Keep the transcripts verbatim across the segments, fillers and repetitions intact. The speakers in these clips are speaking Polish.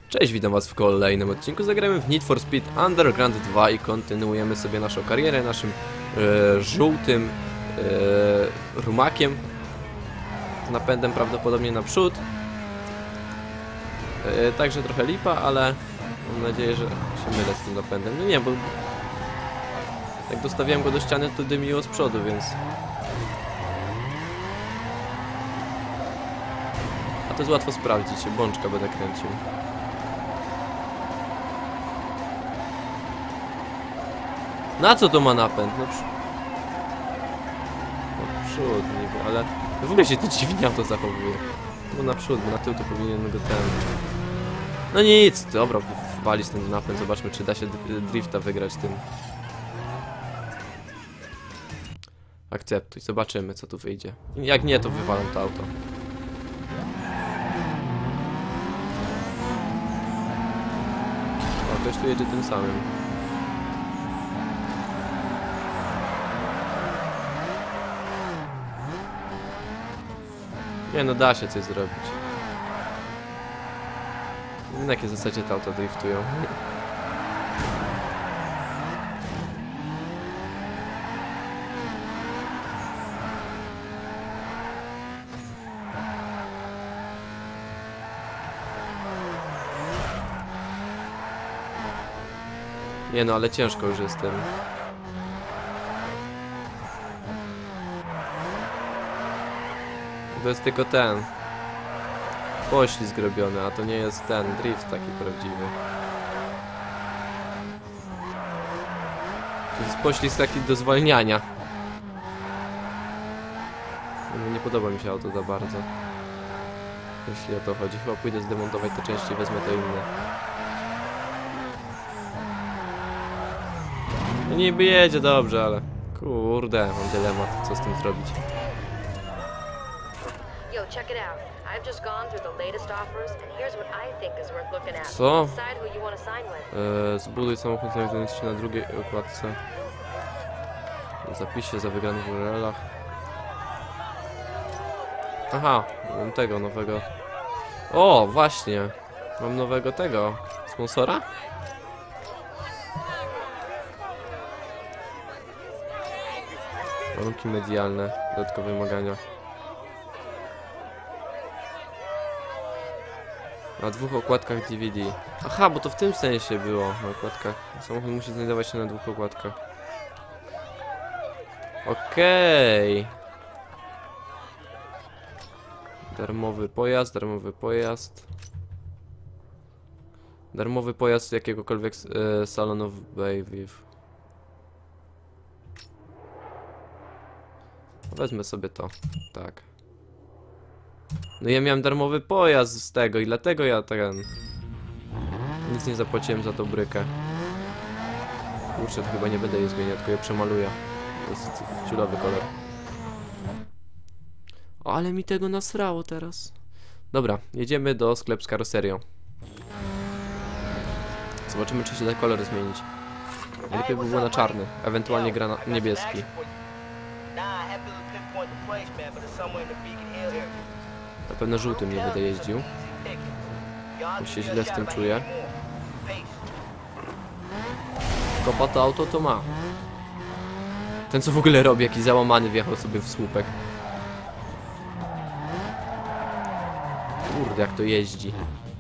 Cześć, witam was w kolejnym odcinku. Zagramy w Need for Speed Underground dwa i kontynuujemy sobie naszą karierę naszym e, żółtym e, rumakiem z napędem prawdopodobnie naprzód. E, także trochę lipa, ale mam nadzieję, że się mylę z tym napędem. No nie, bo jak dostawiałem go do ściany, to dymiło z przodu, więc... A to jest łatwo sprawdzić, bączka będę kręcił. Na co to ma napęd? No, przy... Naprzód niby, ale w ogóle się to dziwnie auto zachowuje. Bo naprzód, bo na tył to powinien go ten... No nic, dobra, walić ten napęd, zobaczmy czy da się drifta wygrać tym. Akceptuj, zobaczymy co tu wyjdzie. Jak nie, to wywalam to auto. O, ktoś tu jedzie tym samym. Nie no, da się coś zrobić. Na jakiej zasadzie te auta driftują? Nie no, ale ciężko już jestem. To jest tylko ten poślizg zrobiony, a to nie jest ten drift taki prawdziwy. To jest poślizg taki do zwalniania. No, nie podoba mi się auto za bardzo. Jeśli o to chodzi, chyba pójdę zdemontować to częściej, wezmę to inne. No niby jedzie dobrze, ale kurde, mam dylemat, co z tym zrobić. Co? Eee, zbuduj samochód znajdujący się na drugiej okładce. Zapisie za wygranych w relach. Aha, mam tego nowego. O, właśnie. Mam nowego tego sponsora? Warunki medialne, dodatkowe wymagania. Na dwóch okładkach D V D. Aha, bo to w tym sensie było na okładkach. Samochód musi znajdować się na dwóch okładkach. Okej. Okay. Darmowy pojazd, darmowy pojazd. Darmowy pojazd jakiegokolwiek e, salonu w Bayview. Wezmę sobie to. Tak. No ja miałem darmowy pojazd z tego i dlatego ja ten... Nic nie zapłaciłem za tą brykę. Kurczę, to chyba nie będę jej zmieniał, tylko je przemaluję. To jest ciulowy kolor. O, ale mi tego nasrało teraz. Dobra, jedziemy do sklepu z karoserią. Zobaczymy, czy się da kolor zmienić. Lepiej by było na czarny, ewentualnie gra na niebieski. Na pewno żółtym nie będę jeździł. Bo się źle z tym czuję. Kopa to auto to ma. Ten co w ogóle robi, jakiś załamany wjechał sobie w słupek. Kurde, jak to jeździ.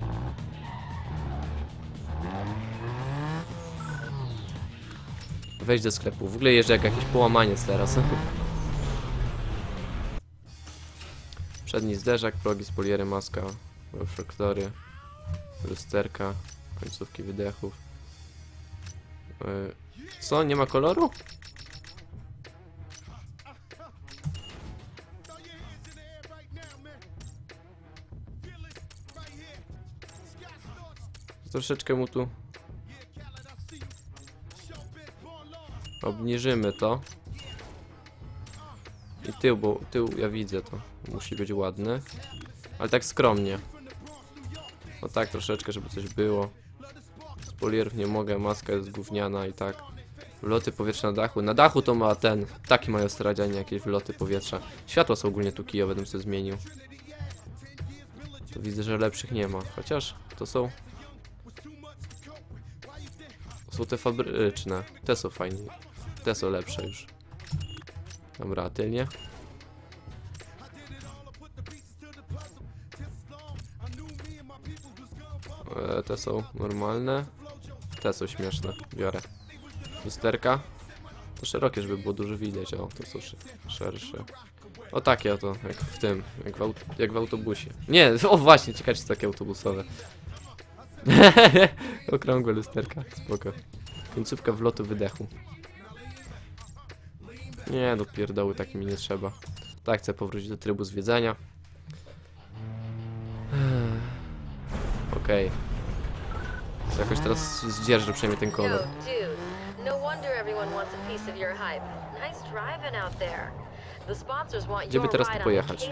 Wejdź do sklepu. W ogóle jeżdżę jak jakiś połamaniec teraz. Przedni zderzak, progi, spoliery, maska, reflektory, lusterka, końcówki wydechów. Yy, co? Nie ma koloru? Troszeczkę mu tu obniżymy to. I tył, bo tył ja widzę to. Musi być ładny. Ale tak skromnie. O tak troszeczkę, żeby coś było. Spolierów nie mogę, maska jest gówniana i tak. Wloty powietrza na dachu. Na dachu to ma ten. Taki mają stradzianie, jakieś wloty powietrza. Światła są ogólnie tu kijowe, bym sobie zmienił. To widzę, że lepszych nie ma. Chociaż to są są te fabryczne. Te są fajne. Te są lepsze już. Dobra, tylnie. E, te są normalne. Te są śmieszne. Biorę. Lusterka. To szerokie, żeby było dużo widać. O, to są szersze. O takie oto, jak w tym. Jak w, aut jak w autobusie. Nie, o właśnie, ciekawe czy takie autobusowe. Okrągłe lusterka, spoko. Końcówka wlotu wydechu. Nie, do pierdoły tak mi nie trzeba. Tak, chcę powrócić do trybu zwiedzania. Okej. Okay. Jakoś teraz zdzierżę przynajmniej ten kolor. Gdzie by teraz tu pojechać?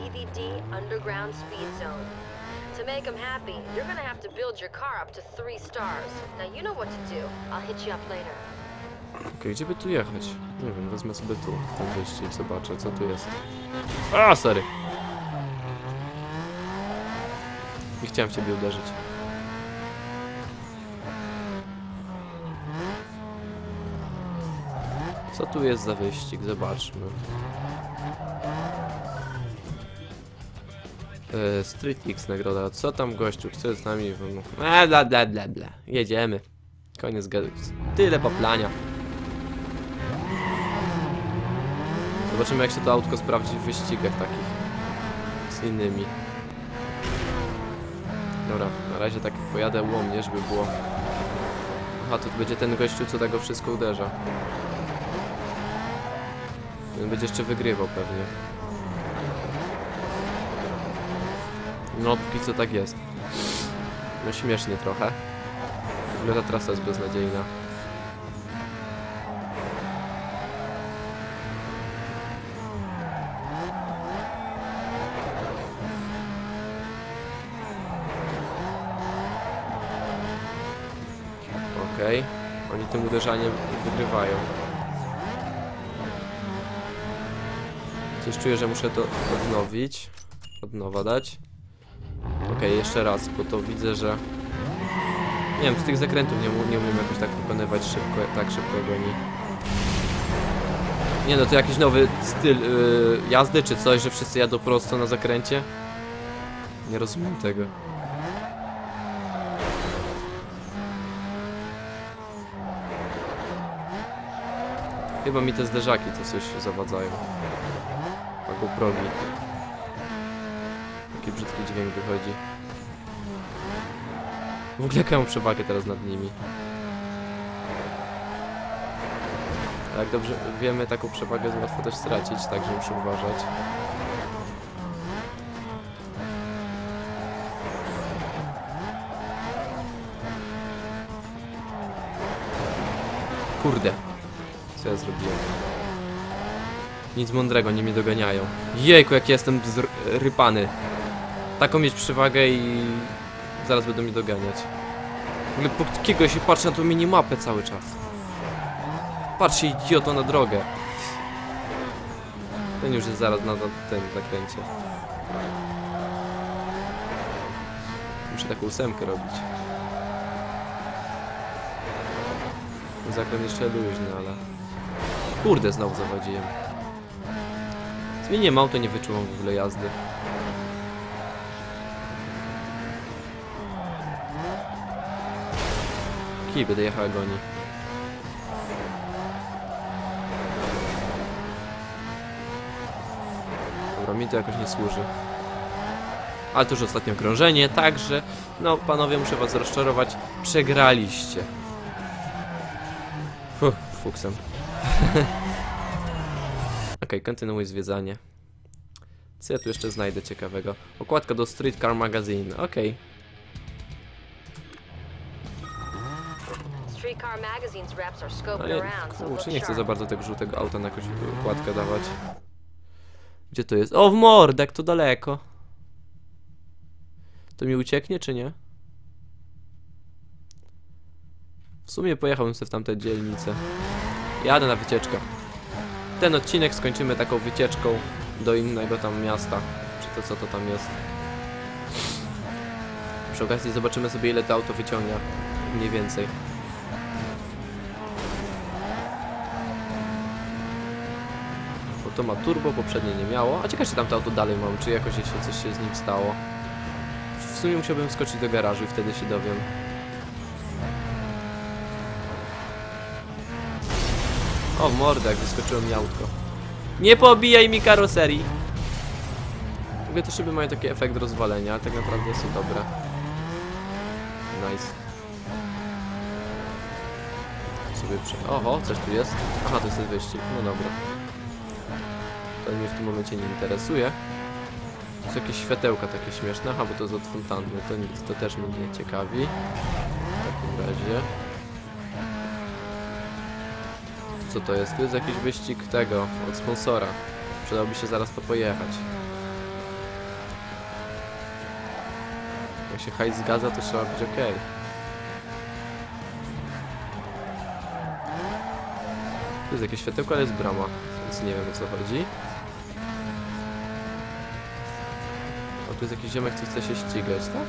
To make them happy, you're gonna have to build your car up to three stars. Now you know what to do. I'll hit you up later. Okej, okay, gdzie by tu jechać? Nie wiem, wezmę sobie tu ten wyścig, zobaczę co tu jest. A, sorry. Nie chciałem w ciebie uderzyć. Co tu jest za wyścig? Zobaczmy. Eee, Street X nagroda. Co tam gościu? Chce z nami? Eee, bla bla bla bla. Jedziemy. Koniec gadu. Tyle poplania. Zobaczymy jak się to autko sprawdzi w wyścigach takich. Z innymi. Dobra, na razie tak pojadę łomnie, żeby było. Aha, to będzie ten gościu, co tego wszystko uderza. Ten będzie jeszcze wygrywał pewnie. No, póki co tak jest. No śmiesznie trochę. W ogóle ta trasa jest beznadziejna. Okej. Okay. Oni tym uderzaniem wygrywają. Coś czuję, że muszę to odnowić. Od nowa dać. Okej, okay, jeszcze raz, bo to widzę, że... Nie wiem, z tych zakrętów nie, nie umiem jakoś tak wykonywać szybko, tak szybko goni. Nie no, to jakiś nowy styl yy, jazdy czy coś, że wszyscy jadą prosto na zakręcie? Nie rozumiem tego. Chyba mi te zderzaki to coś zawadzają. Albo progi. Taki brzydki dźwięk wychodzi. W ogóle jaką mam przewagę teraz nad nimi. Jak dobrze wiemy, taką przewagę łatwo też stracić, także muszę uważać. Kurde. Co ja zrobiłem? Nic mądrego, nie mnie doganiają. Jejku, jak jestem zrypany. Taką mieć przewagę i zaraz będą mnie doganiać. W ogóle po kiego się patrzę na tą minimapę cały czas. Patrzcie, idioto, na drogę. Ten już jest zaraz na tym zakręcie. Muszę taką ósemkę robić. Zakręt jeszcze luźny, ale... Kurde, znowu zawodziłem. Zmieniłem auto, nie wyczułam w ogóle jazdy. Kij, będę jechał goni. Dobra, mi to jakoś nie służy. Ale to już ostatnie okrążenie, także... No, panowie, muszę was rozczarować. Przegraliście. Fuh, fuksem. Okej, okay, kontynuuj zwiedzanie. Co ja tu jeszcze znajdę ciekawego? Okładka do Street Car Magazine, okej. Okay. No kurczę, nie chcę za bardzo tego żółtego auta na jakąś okładkę dawać. Gdzie to jest? O, w mordę, jak to daleko. To mi ucieknie, czy nie? W sumie pojechałbym sobie w tamte dzielnice. Jadę na wycieczkę. Ten odcinek skończymy taką wycieczką do innego tam miasta. Czy to co to tam jest. Przy okazji zobaczymy sobie ile to auto wyciąga. Mniej więcej. Bo to ma turbo, poprzednie nie miało. A ciekawe, czy tamto auto dalej mam, czy jakoś jeszcze coś się z nim stało. W sumie musiałbym skoczyć do garażu i wtedy się dowiem. O, w mordę, jak wyskoczyło mi autko. Nie pobijaj mi karoserii! W ogóle te szyby mają taki efekt rozwalenia, ale tak naprawdę są dobre. Nice. Sobie prze... Oho, coś tu jest. Aha, to jest ten wyścig. No dobra. To mnie w tym momencie nie interesuje. To są jakieś światełka takie śmieszne. Aha, bo to jest od fontanny. To nic, to też mnie nie ciekawi. W takim razie. Co to jest? To jest jakiś wyścig tego, od sponsora. Przydałoby się zaraz to pojechać. Jak się hajs zgadza, to trzeba być ok. Tu jest jakieś światełko, ale jest brama, więc nie wiem, o co chodzi. O, tu jest jakiś ziomek, co chce się ścigać, tak?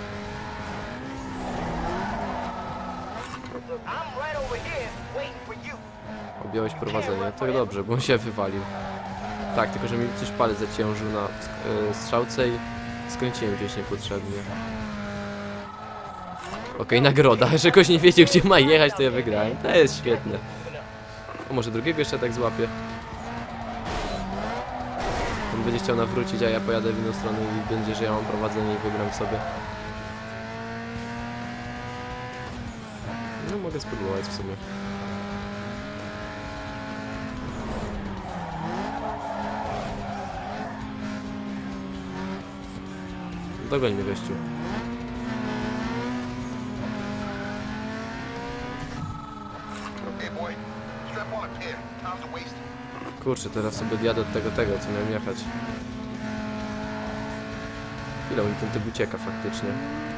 Objąłeś prowadzenie, to dobrze, bo on się wywalił. Tak, tylko że mi coś palec zaciężył na yy, strzałce i skręciłem gdzieś niepotrzebnie. Okej, okay, nagroda, że ktoś nie wiedział, gdzie ma jechać, to ja wygrałem. To jest świetne. O, może drugiego jeszcze tak złapię. On będzie chciał nawrócić, a ja pojadę w inną stronę i będzie, że ja mam prowadzenie i wygram sobie. No, mogę spróbować w sumie. Dogoń mnie, gościu. Kurczę, teraz sobie odjadę od tego, tego, co miałem jechać. Chwilę, mi ten typ ucieka faktycznie.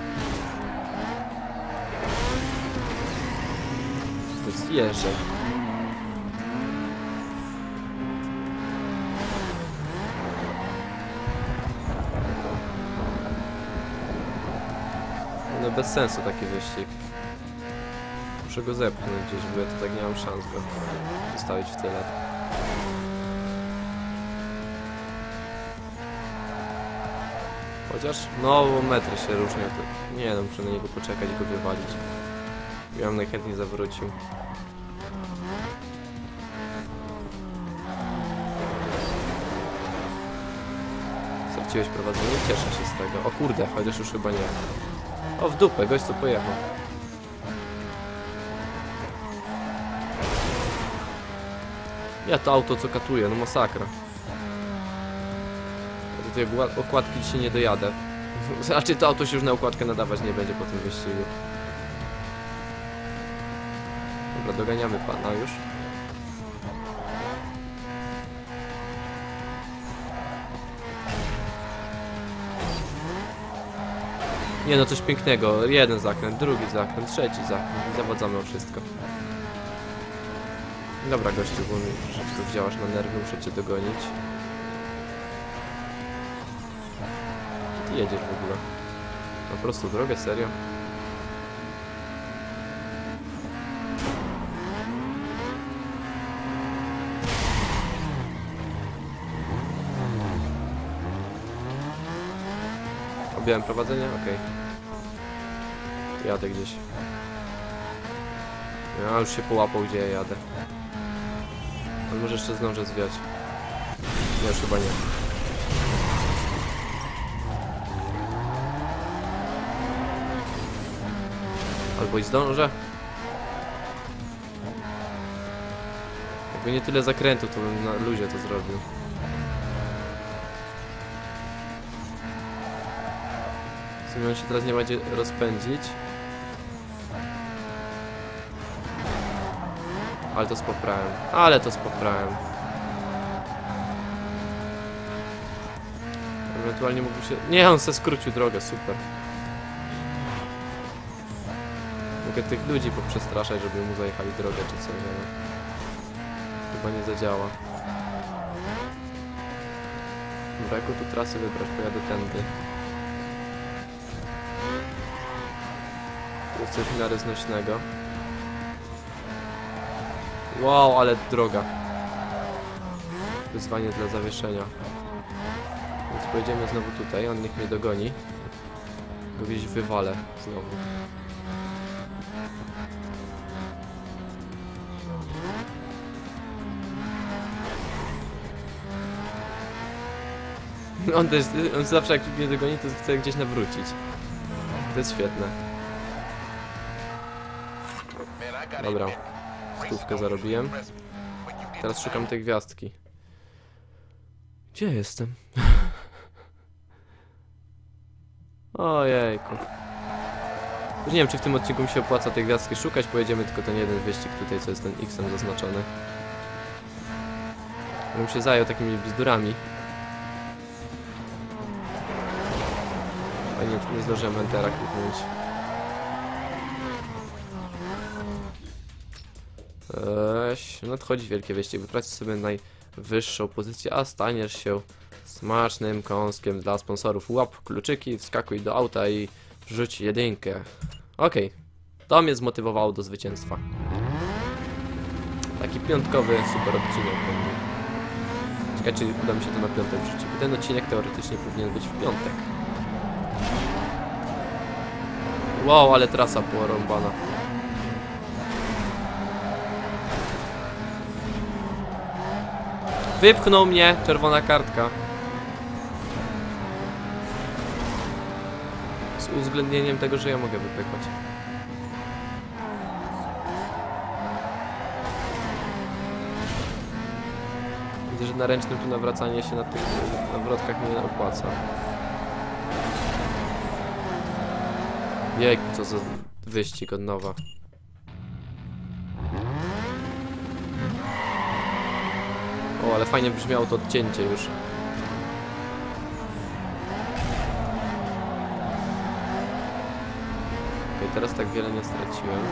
To jest jeżdżę. No bez sensu taki wyścig. Muszę go zepchnąć gdzieś, bo ja to tak nie mam szans go zostawić w tyle. Chociaż, no, bo metry się różnią. To... Nie no, muszę na niego poczekać i go wywalić. Ja bym najchętniej zawrócił. Straciłeś prowadzenie? Cieszę się z tego. O kurde, chociaż już chyba nie. O, w dupę, gość co pojechał. Ja to auto co katuje, no masakra. Do tej okładki dzisiaj nie dojadę. Znaczy to auto się już na okładkę nadawać nie będzie po tym wyścigu. Dobra, doganiamy pana już. Nie no, coś pięknego. Jeden zakręt, drugi zakręt, trzeci zakręt. I zawadzamy o wszystko. Dobra gościu, bo mi troszeczkę działasz na nerwy, muszę cię dogonić. Ty jedziesz w ogóle? Po prostu drogę, serio? Objąłem prowadzenie? Okej. Okay. Jadę gdzieś. Ja już się połapał, gdzie ja jadę. Ale może jeszcze zdążę zwiać. Nie, już chyba nie. Albo i zdążę. Jakby nie tyle zakrętów, to bym na luzie to zrobił. W sumie on się teraz nie będzie rozpędzić. Ale to spoprałem. Ale to spoprałem. Ewentualnie mógłby się... Nie, on se skrócił drogę, super. Mogę tych ludzi poprzestraszać, żeby mu zajechali drogę czy coś, ale... Chyba nie zadziała. Dobra, jaką tu trasę wybrać? Pojadę tędy. Tu jest coś w miarę znośnego. Wow, ale droga. wyzwanie dla zawieszenia. Więc pojedziemy znowu tutaj, on niech mnie dogoni. Go gdzieś wywalę znowu. On też, on zawsze jak mnie dogoni, to chce gdzieś nawrócić. To jest świetne. Dobra, stówkę zarobiłem. Teraz szukam tej gwiazdki. Gdzie jestem? Ojejku. Już nie wiem, czy w tym odcinku mi się opłaca tej gwiazdki szukać. Pojedziemy tylko ten jeden wyścig tutaj, co jest ten X-em zaznaczony. Bym się zajął takimi bzdurami. A nie, nie zdążyłem Entera kliknąć. Eee, nadchodzi wielkie wyścig. Wypracuj sobie najwyższą pozycję, a staniesz się smacznym kąskiem dla sponsorów. Łap kluczyki, wskakuj do auta i rzuć jedynkę. Okej, okay. To mnie zmotywowało do zwycięstwa. Taki piątkowy super odcinek będzie. Ciekawe, czy uda mi się to na piątek wrzucić. Ten odcinek teoretycznie powinien być w piątek. Wow, ale trasa porąbana. Wypchnął mnie, czerwona kartka. Z uwzględnieniem tego, że ja mogę wypychać. Widzę, że na ręcznym tu nawracanie się na tych nawrotkach nie opłaca. Jejku, co za wyścig od nowa. O, ale fajnie brzmiało to odcięcie już. Okej, okay, teraz tak wiele nie straciłem.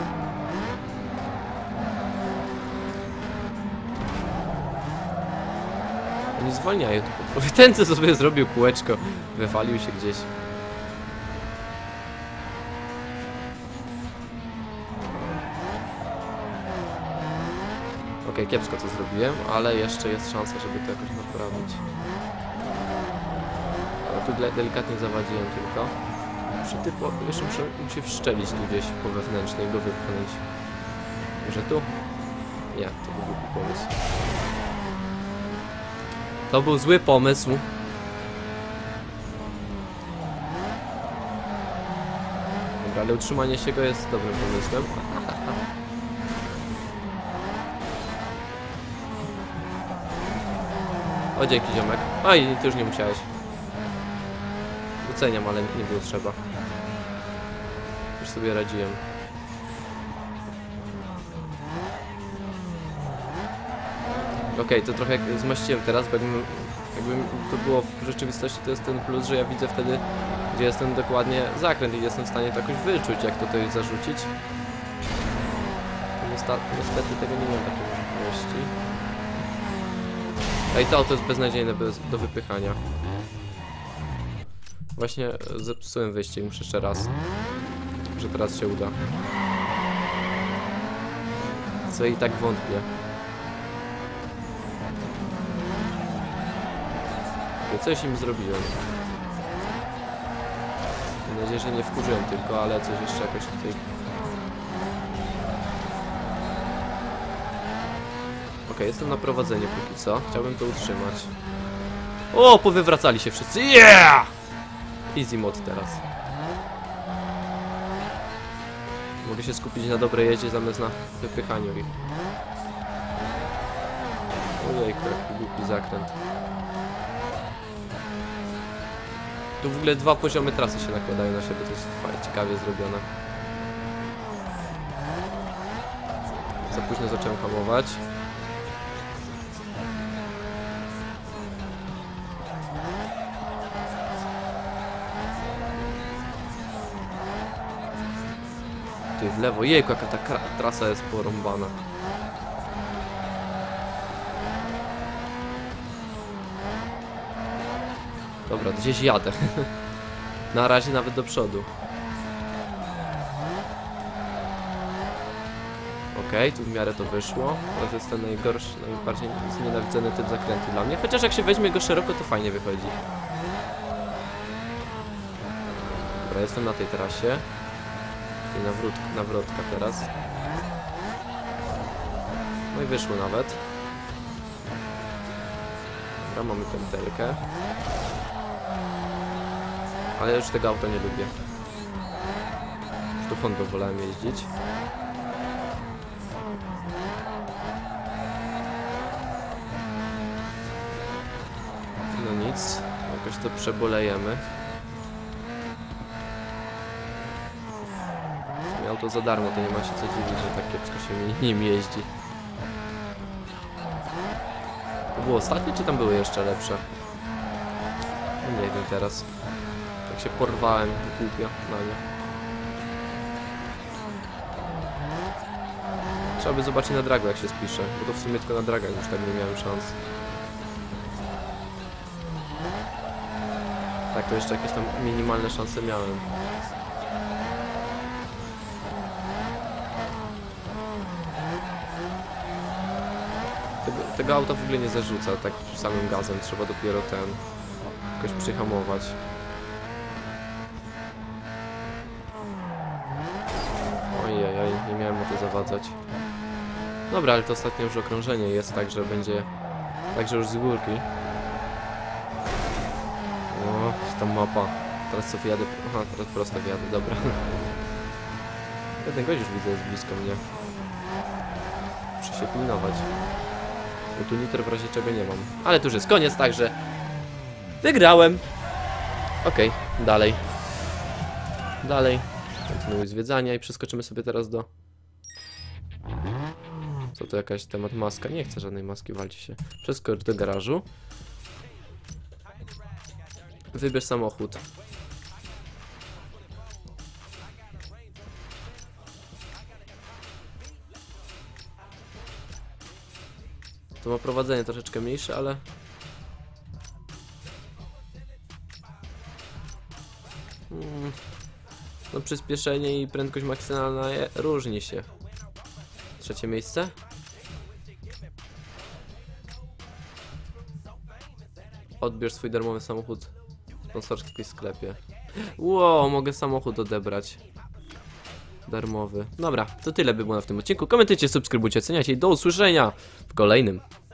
Oni zwalniają tu po prostu. Ten, co sobie zrobił kółeczko, wywalił się gdzieś. Okej, okay, kiepsko co zrobiłem, ale jeszcze jest szansa, żeby to jakoś naprawić. Ale tu delikatnie zawadziłem tylko. Muszę typo, jeszcze muszę mu się wszczelić tu gdzieś po wewnętrznej, go wypchnąć. Może tu? Nie, to był głupi pomysł. To był zły pomysł. Dobra, ale utrzymanie się go jest dobrym pomysłem. O, dzięki ziomek. Oj, ty już nie musiałeś. Doceniam, ale nie było trzeba. Już sobie radziłem. Okej, okay, to trochę zmaściłem teraz, bo jakbym, jakbym to było w rzeczywistości, to jest ten plus, że ja widzę wtedy, gdzie jest ten dokładnie zakręt i jestem w stanie to jakoś wyczuć, jak to tutaj zarzucić. Niestety tego nie mam takiej możliwości. Ej, to auto jest beznadziejne bez, do wypychania. Właśnie zepsułem wyścig, muszę jeszcze raz. Że teraz się uda. Co i tak wątpię. I coś im zrobiłem. Mam nadzieję, że nie wkurzyłem tylko, ale coś jeszcze jakoś tutaj... Okej, jestem na prowadzeniu póki co. Chciałbym to utrzymać. O, powywracali się wszyscy. Yeah! Easy mod teraz. Mogę się skupić na dobrej jeździe zamiast na wypychaniu ich. Ojej, jaki głupi zakręt. Tu w ogóle dwa poziomy trasy się nakładają na siebie, to jest fajnie, ciekawie zrobione. Za późno zacząłem hamować. Ty w lewo, jejku, jaka ta trasa jest porąbana. Dobra, gdzieś jadę. Na razie nawet do przodu. Okej, tu w miarę to wyszło. To jest ten najgorszy, najbardziej znienawidzony typ zakrętu dla mnie. Chociaż jak się weźmie go szeroko, to fajnie wychodzi. Dobra, jestem na tej trasie. I nawrót, nawrotka teraz. No i wyszło nawet. Dobra, mamy pętelkę. Ale już tego auta nie lubię. Już do Hondą wolałem jeździć. No nic, jakoś to przebolejemy. Miał to za darmo, to nie ma się co dziwić, że tak kiepsko się nim jeździ. To było ostatnie, czy tam były jeszcze lepsze? No nie wiem teraz. Tak się porwałem głupio na nie. Trzeba by zobaczyć na dragu, jak się spisze, bo to w sumie tylko na dragach już tak nie miałem szans. Tak, to jeszcze jakieś tam minimalne szanse miałem. Tego, tego auta w ogóle nie zarzuca tak samym gazem, trzeba dopiero ten jakoś przyhamować. Ojej, nie miałem o to zawadzać. Dobra, ale to ostatnie już okrążenie jest, tak że będzie, także już z górki. O, tam mapa. Teraz co wjadę? Aha, teraz prosto wjadę, dobra. Jeden gość już widzę, jest blisko mnie. Muszę się pilnować. Bo tu nitro w razie czego nie mam. Ale tu już jest koniec, także wygrałem. Okej, okay, dalej. Dalej. Kontynuuj zwiedzania i przeskoczymy sobie teraz do... Co to jakaś temat maska? Nie chcę żadnej maski, walcie się. Przeskocz do garażu. Wybierz samochód. To ma prowadzenie troszeczkę mniejsze, ale... Hmm. No przyspieszenie i prędkość maksymalna je, różni się. Trzecie miejsce? Odbierz swój darmowy samochód w sponsorskim sklepie. Wow, mogę samochód odebrać. Darmowy. Dobra, to tyle by było na w tym odcinku. Komentujcie, subskrybujcie, oceniajcie i do usłyszenia w kolejnym.